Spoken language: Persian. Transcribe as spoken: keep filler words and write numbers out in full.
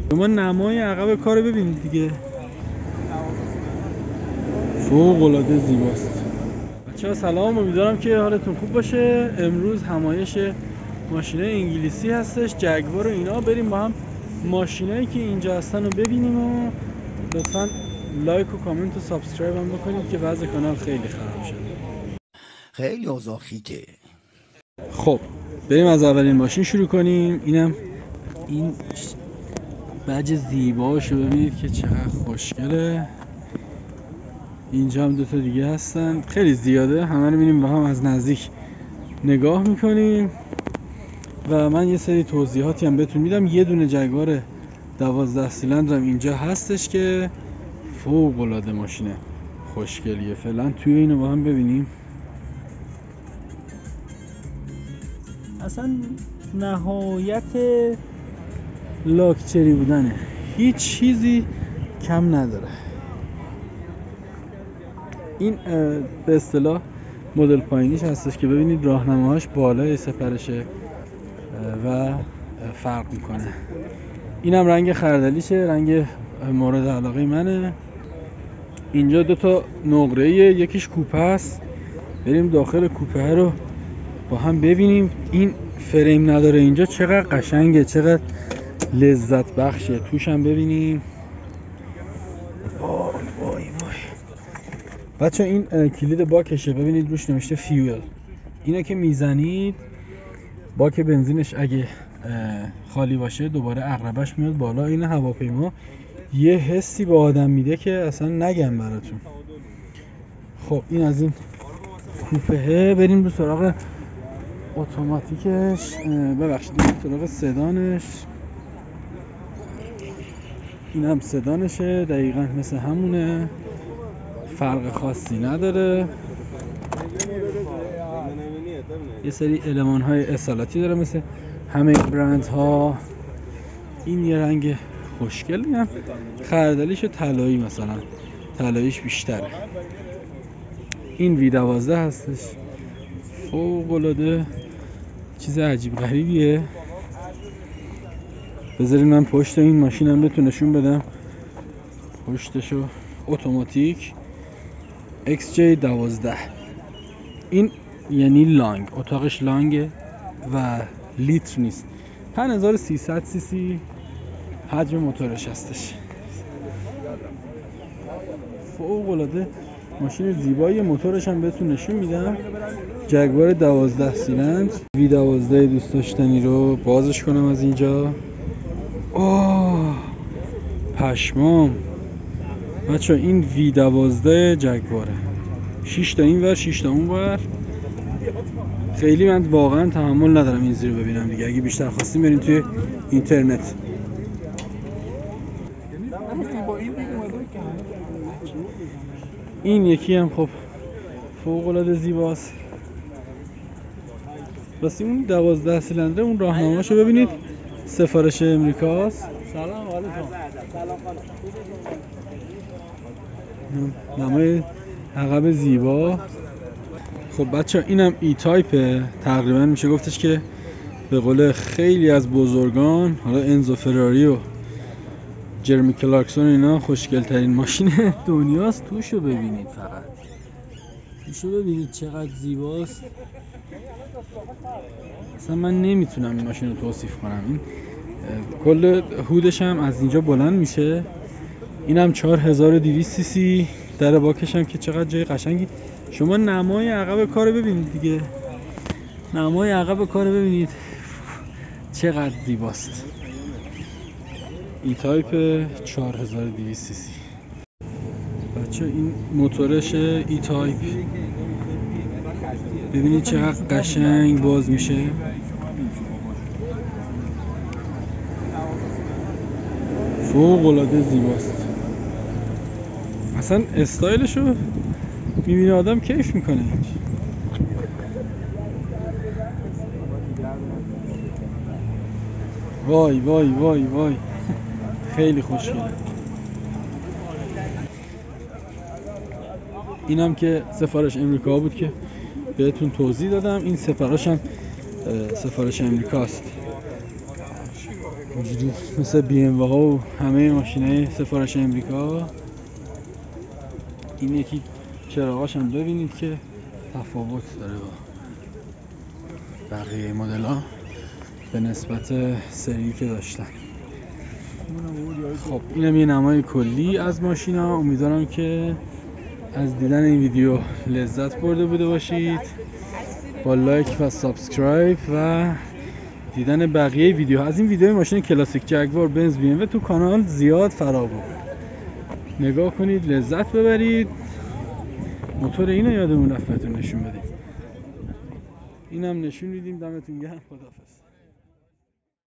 شما نمای عقب کار ببینید دیگه، فوق العاده زیباست. بچه‌ها سلام، امیدوارم که حالتون خوب باشه. امروز همایش ماشینه انگلیسی هستش، جگوار و اینا. بریم با هم ماشینایی که اینجا هستن رو ببینیم و لطفاً لایک و کامنت و سابسکرایب هم بکنید که وضع کانال خیلی خراب شده، خیلی اوضاع خیته. خب بریم از اولین ماشین شروع کنیم. اینم این بج زیباشو ببینید که چقدر خوشگله. اینجا هم دوتا دیگه هستن، خیلی زیاده، همه رو می‌بینیم با هم از نزدیک نگاه میکنیم و من یه سری توضیحاتی هم بهتون میدم. یه دونه جگوار دوازده سیلندر هم اینجا هستش که فوق العاده ماشینه خوشگلیه. فعلا توی اینو با هم ببینیم. اصلا نهایت لاکچری بودنه، هیچ چیزی کم نداره. این به اصطلاح مدل پایینیش هستش که ببینید راهنماهاش بالای سپرشه و فرق میکنه. اینم رنگ خردلیشه، رنگ مورد علاقه منه. اینجا دو تا نقره‌ایه، یکیش کوپه است. بریم داخل کوپه رو با هم ببینیم. این فریم نداره اینجا، چقدر قشنگه، چقدر لذت بخشه. توش هم ببینیم. وای وای وای بچه، این کلید باکشه، ببینید روش نوشته فیول. اینه که میزنید باک بنزینش اگه خالی باشه دوباره عقربش میاد بالا. این هواپیما یه حسی به آدم میده که اصلا نگم براتون. خب این از این کوپه. بریم رو سراغ اتوماتیکش، ببخشید بریم سراغ سدانش. این هم سدانشه، دقیقاً مثل همونه، فرق خاصی نداره. یه سری المان های اصالتی داره مثل همه برند ها. این یه رنگ خوشگلی هم، خردلیش و طلایی، مثلا طلاییش بیشتره. این وی دوازده هستش، فوق العاده چیز عجیب غریبیه. بذارید من پشت این ماشینم بهتون نشون بدم. پشتشو اتوماتیک ایکس جی دوازده. این یعنی لانگ، اتاقش لانگه و لیتر نیست. پنج هزار و سیصد سی سی حجم موتورش هستش. فوق العاده ماشین زیبایی. موتورش هم بهتون نشون میدم. جگوار دوازده سیلندر وی دوازده دوست داشتنی رو بازش کنم از اینجا. اوه پشمام بچه، این وی دوازده جگواره، شش تا این ور شش تا اون ور. خیلی من واقعا تحمل ندارم این زیر ببینم دیگه. اگه بیشتر خواستیم بریم توی اینترنت. این یکی هم خب فوق العاده زیباست. راستی اون دوازده سیلندر اون راهنماشو ببینید، سفارش امریکاست. سلام علیکم. نمای عقب زیبا. خب بچه اینم ای تایپه، تقریبا میشه گفتش که به قول خیلی از بزرگان، حالا انزو فراری و جرمی کلارکسون اینا، خوشگل ترین ماشین دنیاست. توشو ببینید، فقط توشو ببینید چقدر زیباست. اصلا من نمیتونم این ماشین رو توصیف کنم. این کل هودش هم از اینجا بلند میشه. اینم چهار هزار و دویست سی سی. در باکش هم که چقدر جای قشنگی. شما نمای عقب کار ببینید دیگه، نمای عقب کار ببینید چقدر زیباست. ای تایپ چهار هزار و دویست سی سی. بچه این موتورش ای تایپ، ببینید چقدر قشنگ باز میشه. فوق العاده زیباست. اصلا استایلشو میبینه آدم کیف میکنه. وای وای وای وای خیلی خوشگله. اینم که سفارش امریکا بود که بهتون توضیح دادم. این سفارش هم سفارش امریکاست. اینجوری مثل بی ام ها و همه ماشینای سفارش امریکا. این یکی چراغاش هم ببینید که تفاوت داره با بقیه مدل ها به نسبت سری که داشتن. خب اینم یه نمای کلی از ماشینا. امیدوارم که از دیدن این ویدیو لذت برده بوده باشید با لایک و سابسکرایب و دیدن بقیه ویدیو. از این ویدیو ماشین کلاسیک جگوار بنز بی ام و تو کانال زیاد فراوون، نگاه کنید لذت ببرید. موتور اینو یادمون رفت بهتون نشون بدیم. اینم نشون میدیم. دمتون گرم. خداحافظ.